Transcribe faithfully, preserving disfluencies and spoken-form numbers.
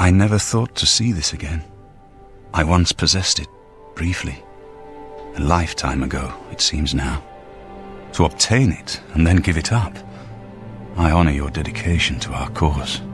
I never thought to see this again. I once possessed it, briefly. A lifetime ago, it seems now. To obtain it and then give it up. I honor your dedication to our cause.